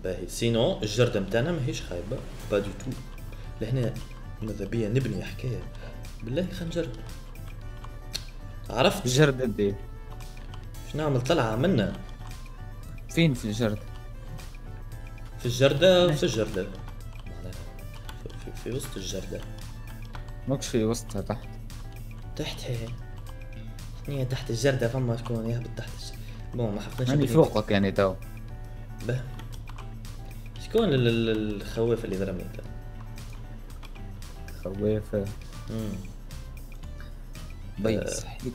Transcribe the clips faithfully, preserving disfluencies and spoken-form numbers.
باهي سينو الجردة متاعنا ماهيش خايبة با دو تو. لهنا ماذا بيا نبني حكاية بالله خلينا نجرب. عرفت الجردة دي باش نعمل طلعة منا فين في الجردة؟ في الجردة في الجردة معناها في, في, في وسط الجردة. ماكش في وسطها تحت؟ تحت هي هي تحت الجردة فما شكون يهبط تحت الجردة. بون ما حقناش يعني فوقك يعني تو. به شكون ال- ال- الخواف اللي ضربني انت؟ خوافة امم بيض صحيت.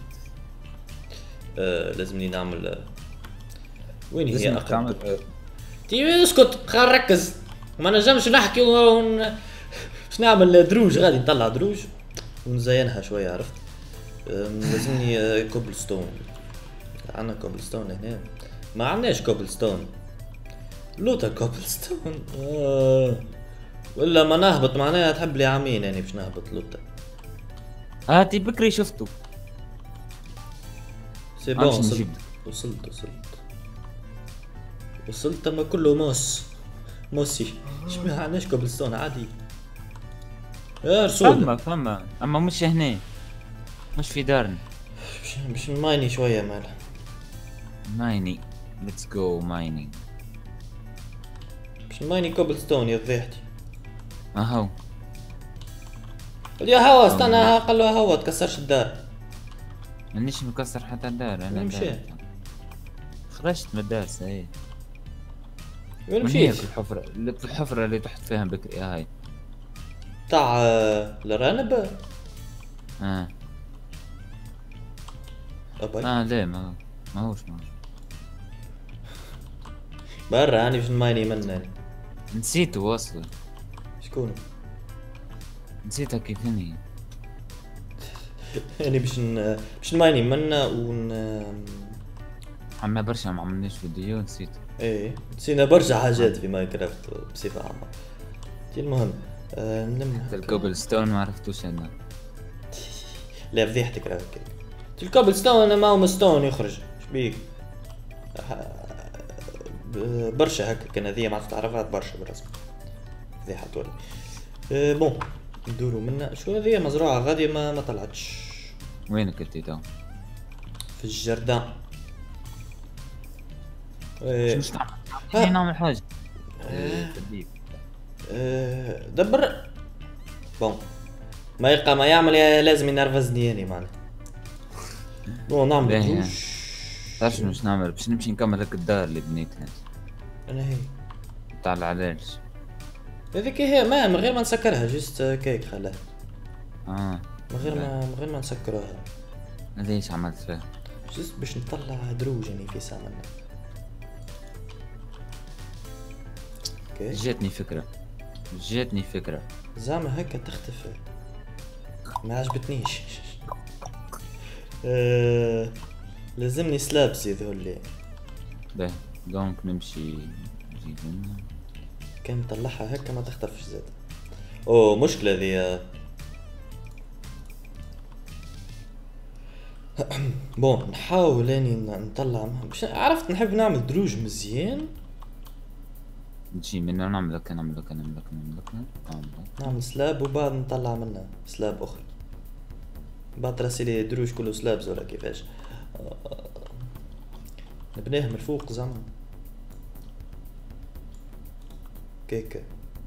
آه لازمني نعمل آه، وين هي لازم اقرب تعمل دك؟ تي اسكت خل ركز ما نجمش نحكي ون باش نعمل دروج غادي نطلع دروج ونزينها شويه عرفت. آم، لازمني آه، كوبل ستون. عندنا كوبل ستون هنا ما عندناش كوبل ستون لوتا كوبل ستون آه. ولا ما نهبط معناها تحب لي عامين يعني باش نهبط لوتا. هاتي بكري شفته. سي بون عرفش وصلت نجيب. وصلت وصلت وصلت اما كله موس موسي اش ما عندناش كوبل ستون عادي يا رسول. فما فما اما مش هنا، مش في دارنا. باش باش نمايني شويه مالها. مايني ليتس جو ماينينج. باش نمايني كوبل ستون يا ضيحتي. اهو يا هوا استنى قال له هوا تكسرش الدار. مانيش مكسر حتى الدار انا. مشى دار. خرجت من الدار ساي. وين من هي مشيت؟ الحفرة اللي في الحفرة اللي تحت فيها بكري هاي. تاع آه، الرانب اه ابي اه لا ما ماهوش ماهوش. برا اني باش نمايني منه. نسيته واصلا. شكون؟ نسيتها كيف هني. يعني باش ن... باش نمايني منه ون عملنا برشا ما عملناش فيديو نسيته. ايه نسينا برشا حاجات في ماينكرافت بصفة عامة. تي المهم آه نلم حتى الكوبل ستون ما عرفتوش انا. لا فضيحتك راك هيك. تي الكوبل ستون ما هو ستون يخرج شبيك ب- برشا هكا كان هذيا ما تعرفها برشا بالرسم فضيحة تولي. آه بون ندورو منا شو هذيا مزروعة غادية ما ما طلعتش وينك انت تو؟ في الجردان. شو آه مش تعمل؟ ها. خلينا نعمل حاجة. آه. تدبيب. آه دبر بون ما يلقى ما يعمل يا لازم ينرفزني يعني معناها. بون نعمل باهي. دروج. تعرف شنو باش نعمل؟ باش نمشي نكمل هاك الدار اللي بنيتها انا هي تاع العلاج. هذيك هي ما من غير ما نسكرها جست كيك خلاها اه من غير ما من غير ما نسكروها هذا ايش عملت فيها؟ جست باش نطلع دروج يعني في سامنا. اوكي جاتني فكرة جاتني فكرة. زعما هكا تختفي ما عجبتنيش. آه... لازمني سلابس يذهل باهي دونك نمشي نجيب منها. كان نطلعها هكا ما تختفش زاد. اوه مشكلة ذي. بون نحاول اني نطلع مش عرفت نحب نعمل دروج مزيان. نجي منها نعمل لك نعمل لك نعمل لك نعمل لك نعمل لك. نعمل سلاب وبعد نطلع منها سلاب اخرى بعد راسلي دروج كله سلابز ولا كيفاش. آه، نبنيه من الفوق زعما كيك.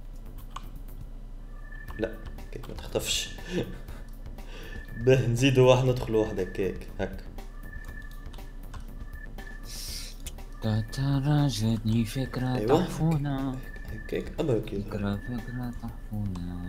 لا كيك ما تختفش. به نزيدو واحد ندخلو واحدة كيك هكا. ترى جاتني فكرة أيوة. تحفونا. كيك ابرك يا فكرة فكرة تحفونا.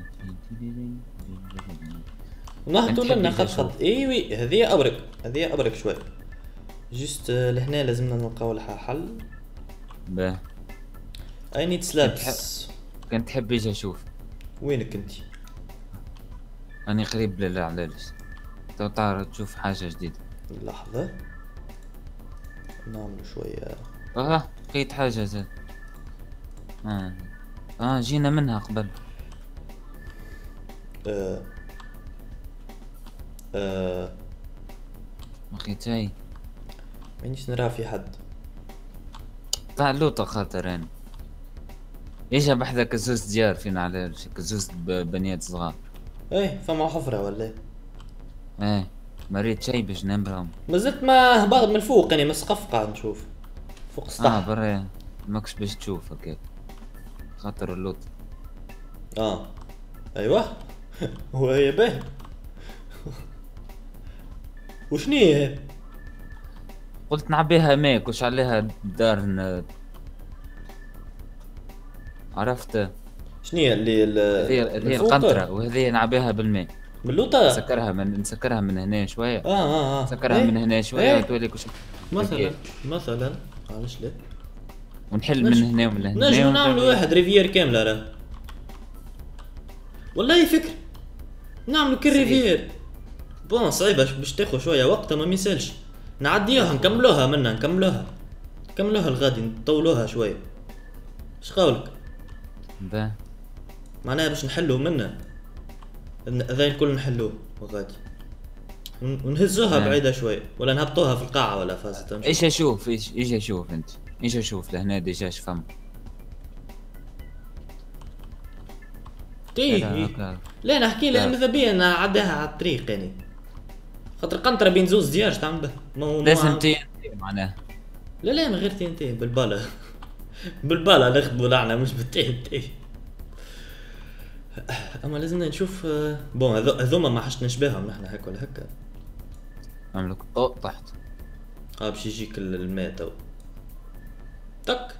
نهضو تحب لنا إذا خط شو؟ خط ايوي هذه ابرك هذه ابرك شوي جست آه، لهنا لازمنا نلقاو لها حل. باه I need slabs. كنت تحب يجي اشوف. وينك انتي؟ اني قريب للعلاج. تو تعرف تشوف حاجة جديدة. لحظة نعمل شوية. اه لقيت حاجة زاد. اه اه جينا منها قبل. آه. آه. ما لقيت شي. مانيش نرى في حد. طلع لوطة خاطر انا. ايش بحذا كزوز ديار فينا على كزوز ب- بنيات صغار. ايه فما حفرة ولا ايه؟ ايه مريت شي باش نمرهم. ما زلت ما هبط من الفوق يعني من السقف قاعد نشوف فوق اه السطح. برا ماكش باش تشوف هكاك خاطر اللوط. اه ايوه هو هي باهي. وشنية؟ قلت نعبيها ماك وش عليها دار ن... عرفت. شنية اللي ال- هذه من هذه فوق؟ القنطرة وهذه نعبيها بالماء. من اللوطة؟ نسكرها من نسكرها من هنا شوية. اه اه اه نسكرها من ايه هنا شوية ايه وتولي كل شيء مثلا. هكاك. مثلا علاش لا؟ ونحل من نجم هنا ومن هنا نجم نعملوا وتولي. واحد ريفير كاملة راه. والله فكرة نعملوا كل صعيب. ريفير. بون صعيبة باش تاخذ شوية وقت ما ميسالش. نعديوها نكملوها منا نكملوها نكملوها الغادي نطولوها شوية. اش قولك؟ با معناها باش نحلو منها هذا الكل نحلوه وغادي ون- ونهزوها آه. بعيدة شوية ولا نهبطوها في القاعة ولا فازت تمشي. ايش اشوف ايش ايش اشوف انت ايش اشوف لهنا ديجا شفم. تيه لا إيه. هكا. لا نحكي لها لا. ماذا بيا نعديها على الطريق يعني خاطر قنطرة بين زوز ديار اش تعمل به ما هو لازم ما- تي معناها. لا لا من غير تين تين بالبالا. بالبالا نخدموا لعنة مش بالتين تين. اما لازمنا نشوف آه، بون هذو- هذوما ما حش نشبههم نحنا هكا ولا هكا. نعملك طوق تحت. اه باش يجيك ال- الماء تو تك.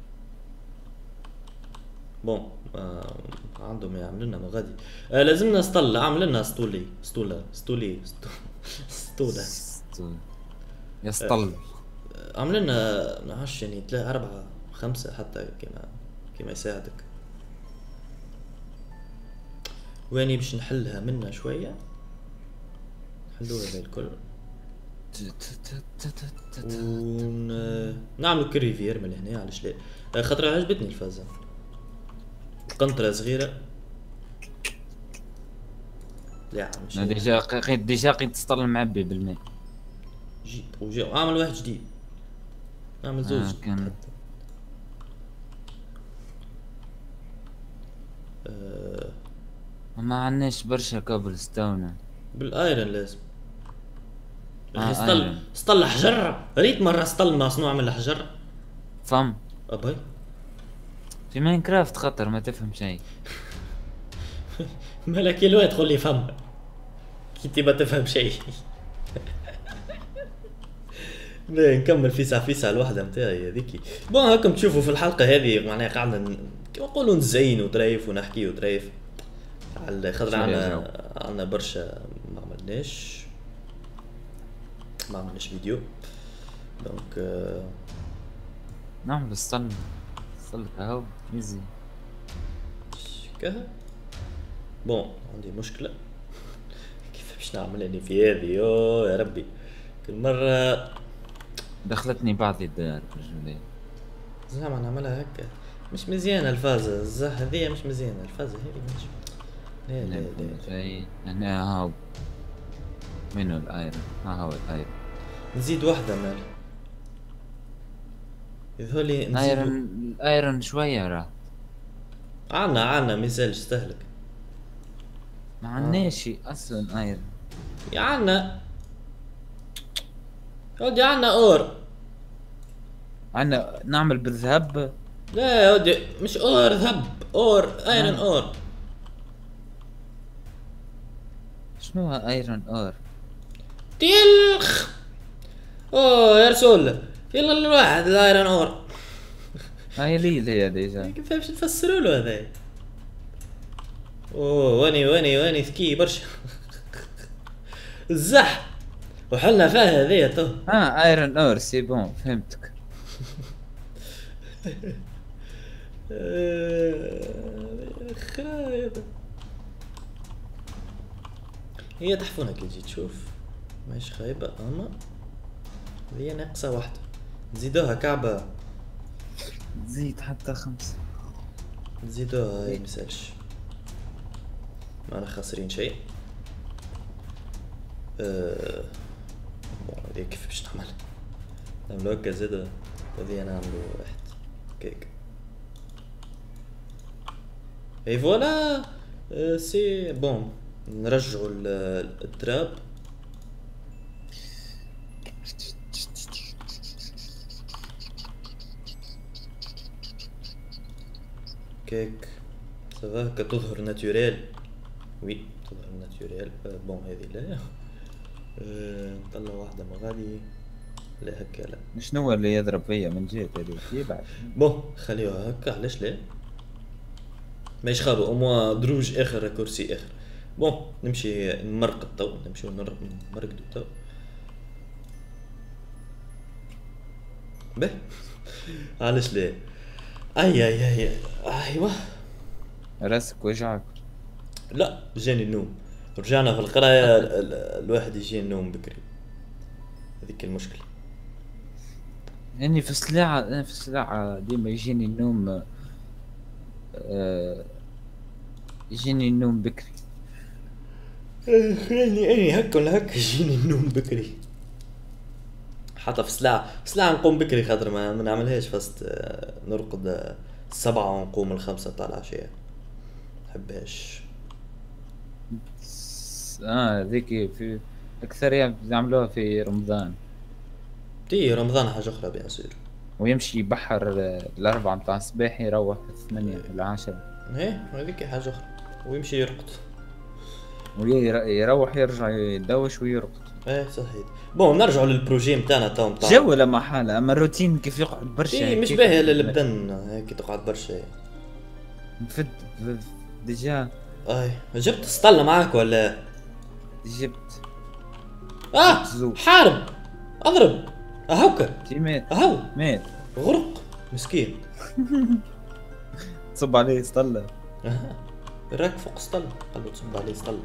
بون آه عندهم يعملوا لنا مغادي. آه لازمنا اسطل اعمل لنا اسطولي اسطولة اسطولي اسطولة. ست- يسطل. آه، اعمل لنا نعرفش يعني ثلاثة أربعة خمسة حتى كما كما يساعدك. واني باش نحلها منا شوية نحلوها زي الكل ت- ت- ت- ت- ت- ت- ون نعملو كريفير من هنا علاش لا. آه، خاطر عجبتني الفازة قنطرة صغيرة. لا مش أنا ديجا قيت ديجا قيت تسطل معبي بالماء. جي وجي اعمل واحد جديد اعمل زوج آه، كان- حتى. آه ما عندناش برشا كابل ستون. بالايرن لازم. آه، آه سطل آيرن. سطل حجر ريت مرة سطل مصنوع من الحجر. فم ابي في ماينكرافت خطر ما تفهم شيء. مالك الواد تقول لي فم كي تبى تفهم شيء. باهي نكمل فيسع فيسع الوحدة متاعي هذيكي. بون هاكم تشوفوا في الحلقة هذه معناها قاعدة ن- كيما نقولوا نزين وتريف ونحكي وتريف على خاطر شوية جو. عنا عنا برشا ما عملناش ما عملناش فيديو دونك آه، نعمل الصل الصل اهو ايزي. كها. بون عندي مشكلة. كيف باش نعمل اني في هذه يو يا ربي كل مرة دخلتني بعض الدار بالجولات. زعما نعملها هكا مش مزيانة الفازة الزه هذيا مش مزيانة الفازة هذي مش لا لا لا. شيء هنا هاو. منو الايرون ها هو الايرون. نزيد واحدة مال يظهرلي نزيد. الايرون الايرون شوية راه. عنا عنا ميزالش استهلك. ما عندناش شي اصلا ايرون. يا عنا ودي عنا اور. عندنا نعمل بالذهب. لا يا ودي مش اور ذهب اور ايرون نعم. اور. شنو ها ايرون اور. تلخ اوه يا رسول يلا الواحد الايرون اور. هاي لي هي ديجا. كيف باش نفسروا له هذا. اوه واني واني واني ذكي برشا. الزح وحلنا فيها هذيا تو. ها ايرون اور سي بون فهمتك. خايب. هي تحفونها كي تجي تشوف ماهيش خايبة اما هي ناقصة واحدة نزيدوها كعبة. زيد حتى خمسة. نزيدوها هاي مسالش ما خاسرين شيء. أه... بون هذي كيف باش نعمل نعملو هكا زادا هذي نعملو واحد كيك اي فوالا. آه، سي بون نرجعوا ال- التراب. كيك سافا كتظهر ناتوريل. وي تظهر ناتوريل. آه، بون هذه لا. آه، نطلع واحدة مغالي. لا هكا لا. شنو اللي يضرب فيا من جهة هذيك يبعد. بون خليوها هكا علاش لا. ماهيش خابة أموا دروج آخر كرسي آخر. بون نمشي نمرقد تو. نمشيو نمرقدو تو. به علاش لا. اي اي اي ايوه. راسك وجعك. لا جاني النوم. رجعنا في القراية ال- ال- الواحد يجي النوم بكري. هذيك المشكلة. اني في السلاعة انا في السلاعة ديما يجيني النوم. آه يجيني النوم بكري. خليني اني هكا ولا هكا يجيني النوم بكري. حتى في سلاعة سلاعة نقوم بكري خاطر ما ما نعملهاش فست. آه، نرقد آه، السبعة ونقوم الخمسة تاع العشية. محبهاش. س- اه ذيك في اكثر يعملوها في رمضان. تي رمضان حاجة أخرى بيان سور. ويمشي يبحر آه، الأربعة متاع الصباح يروح الثمانية العاشرة. ايه هذيك حاجة أخرى. ويمشي يرقد. ويروح يرجع يدوش ويرقد. ايه صحيح. بون نرجعوا للبروجي متاعنا تو متاع. جو لما حالة اما الروتين كيف يقعد برشا تي مش هيك. باهية للبدن هيك تقعد برشا. نفد ديجا. اي جبت سطلة معاك ولا؟ جبت اه زوج. حارب. اضرب. اهوكا تي مات اهو مات. غرق مسكين. تصب عليه سطلة. اها راك فوق سطل قال له تصب عليه سطل.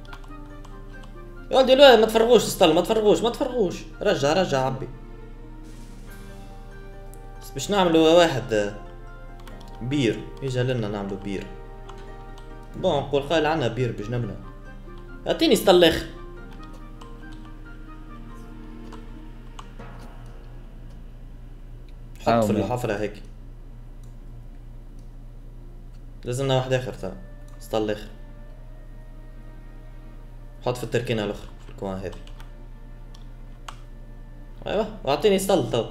يا ولدي لا ما تفرغوش سطل ما تفرغوش ما تفرغوش. رجع رجع عبي. بس باش نعملوا واحد آه، بير يجي لنا نعملوا بير. بون نقول قال عنا بير بجنبنا. اعطيني سطل اخر. حط في الحفرة هيك. لازمنا واحد اخر ترى. سطل اخر. حط في التركينة الاخرى في الكوان هذي. ايوه واعطيني سطل تو.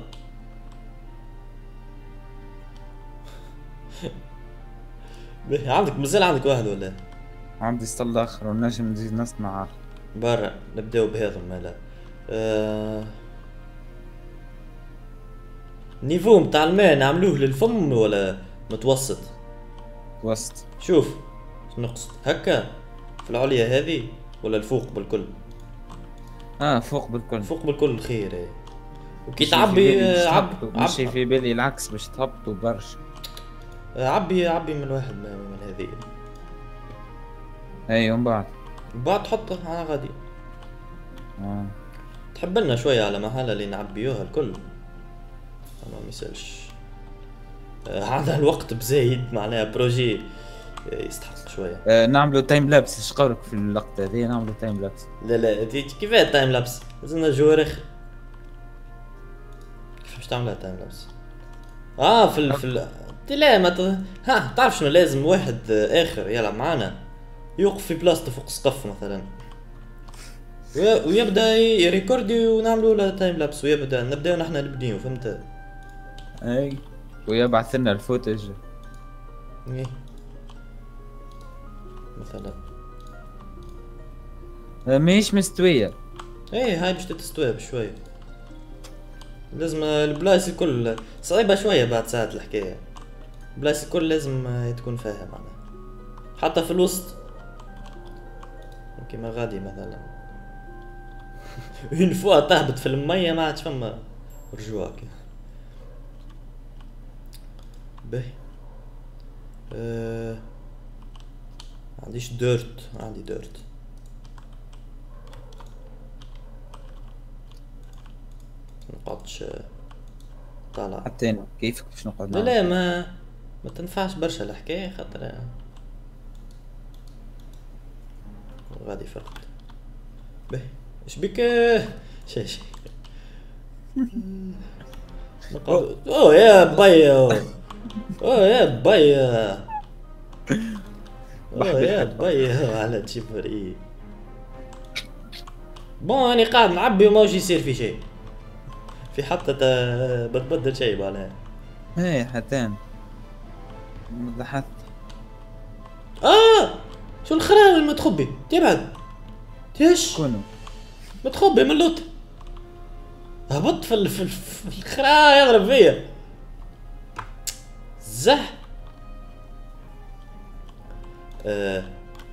عندك مازال عندك واحد ولا؟ عندي سطلة اخر ونجم نزيد نصنع آخر. برا نبداو بهذا مالا. آه... نيفو متاع الماء نعملوه للفم ولا متوسط؟ وسط. شوف نقصد هكا في العليا هذه ولا الفوق بالكل؟ اه فوق بالكل. فوق بالكل خير. ايه وكي مشي في تعبي بالي باش عب تهبطوا- مشي عب في بالي العكس باش تهبطوا برشا. عبي عبي من واحد من من هذه. اي ومن بعد. بعد تحطه على غادي. اه تحب لنا شوية على محل اللي نعبيوها الكل. ما ميسالش. آه، هذا الوقت بزايد معناها بروجي آه، يستحق شوية. آه، نعملوا تايم لابس. ايش قولك في اللقطة هذه نعملوا تايم لابس؟ لا لا انت كيفاه تايم لابس؟ لازمنا جوارخ. كيف باش تعملها تايم لابس؟ اه في ال في ال انت لا ما ت... ها تعرف شنو لازم واحد آه، اخر يلعب معانا يوقف في بلاصته فوق السقف مثلا وي- ويبدا يريكوردي ونعملوا له تايم لابس ويبدا نبداو نحن نبنيو فهمت؟ اي ويبعث لنا الفوتج. ايه مثلا. آه، ماهيش مستوية. ايه هاي باش تتستوى بشوية. لازم البلايص الكل صعيبة شوية بعد ساعات الحكاية. البلايص الكل لازم تكون فاهم معناها. حتى في الوسط كيما غادي مثلا اون فوا تهبط في المية ما عادش فما رجوع كي. باهي. أه... عنديش ديرت. عندي ديرت. نقعدش طالع. حتى انا كيفك باش نقعد لا نعمل؟ لا ما ما تنفعش برشا الحكاية خاطر غادي فرقت. باهي اش بك شي شي نقعد. اوه يا باي اوه يا باي. اه يا بي على تشيفري. بون اني قاعد نعبي وما وش يصير في شيء، في حتى بتبدل شيء بعدها. ايه حتى ضحكت. اه شو الخراوي المتخبي تبعد تيش كونوا متخبي من اللوت. هبط في في في الخراوي يضرب فيا زح. آه.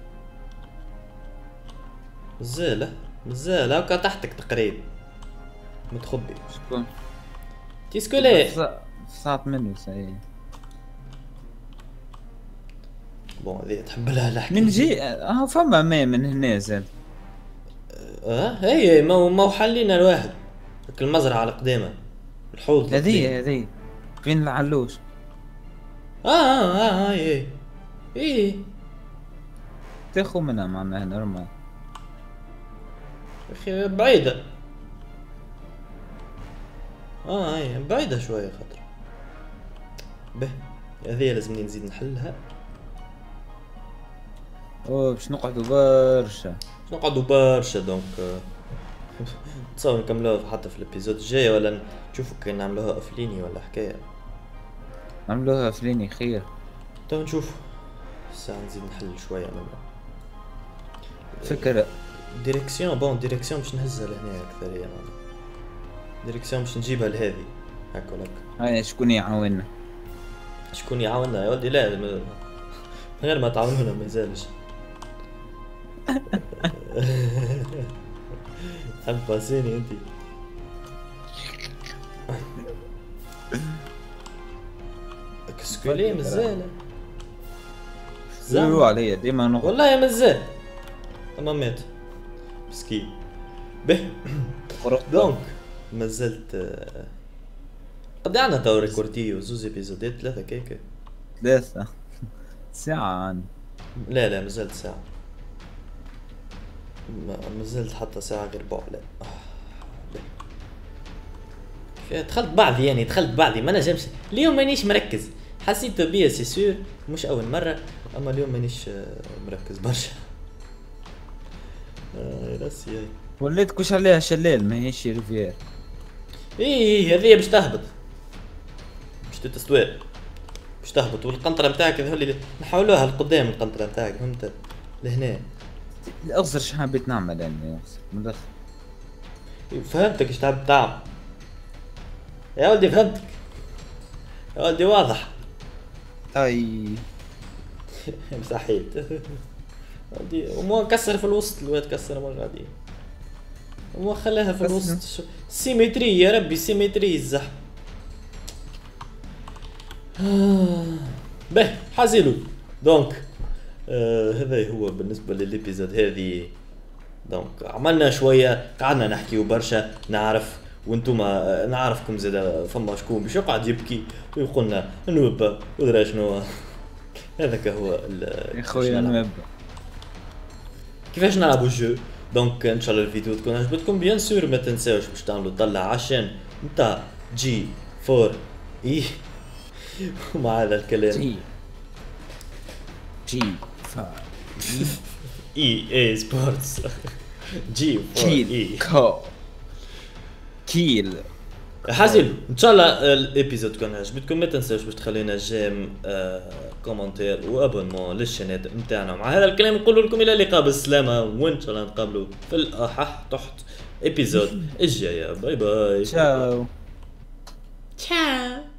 مزالة مزالة هكا تحتك تقريبا متخبي. شكون؟ تيسكولي فصعت منه ساي. بون هذه تحب لها الحكي. من جي اه فما ما من هنا زاد. اه هي ما ما حلينا الواحد هاك المزرعة القديمة الحوض هذه هذه فين العلوش؟ اه اه اه هي ايه تاخو منها معناها نورمال. اخي بعيدة. اه هي بعيدة شوية خاطر به هذه لازمني نزيد نحلها. اوه باش نقعدوا برشا باش نقعدوا برشا دونك تصور نكملوها حتى في الابيزود الجاي ولا نشوفوا كي نعملوها اوفليني ولا حكاية. عملوها فليني خير. تو نشوف الساعة نزيد نحل شوية منها. فكرة ديريكسيون بون ديريكسيون باش نهزها لهنا اكثر يعني ديريكسيون باش نجيبها لهذه هاك ولا هاك. هاي شكون يعاوننا؟ شكون يعاوننا يا ولدي؟ لا من غير ما تعاونونا ما يزالش. حب باسيني انتي. كسكولي مزالة زعلوا عليا ديما نقعد. والله مزال اما مات مسكين. به دونك مازلت قد عنا تو ريكورديو زوز ابيزودات ثلاثة كيكة ثلاثة ساعة عن لا لا مازلت ساعة مازلت حتى ساعة غير بوع لا. آه. دخلت بعضي يعني دخلت بعضي ما نجمش اليوم مانيش مركز. حسيت بيا سي سور مش اول مرة اما اليوم مانيش مركز برشا. آه راسي هاي وليت كوش عليها شلال ما هيش ريفير. ايه هذه باش تهبط باش تتسوى باش تهبط والقنطرة متاعك اللي نحاولوها لقدام القنطرة متاعك فهمت لهنا. اغزر شو حبيت نعمل يعني مدخل. فهمتك ايش تحب تعمل يا ولدي فهمتك يا ولدي واضح. اي مستحيل ولدي وما كسر في الوسط الواد كسر ما غادي وما خلاها في الوسط سيمتري يا ربي سيمتري الزح. به حازلو دونك آه هذا هو بالنسبة للإبيزود هذه. دونك عملنا شوية قعدنا نحكي برشا نعرف وانتوما نعرفكم زادا فما شكون باش يقعد يبكي ويقولنا نوبا ودرا شنو. هذاك هو يا خويا نوبا كيفاش نلعبوا الجو. دونك ان شاء الله الفيديو تكون عجبتكم بيان سور ما تنساوش باش تعملوا طلع عشان نتاع جي فور اي ومع هذا الكلام جي جي فور اي اي سبورتس جي فور اي كو كيل حازل ان شاء الله الابيزود كان عجبتكم ما تنساوش باش تخلينا جيم آه كومنتير وابونمون للشانات نتاعنا. مع هذا الكلام نقول لكم الى اللقاء بالسلامه وان شاء الله نتقابلوا في الاحح تحت ابيزود الجايه. باي باي تشاو تشاو.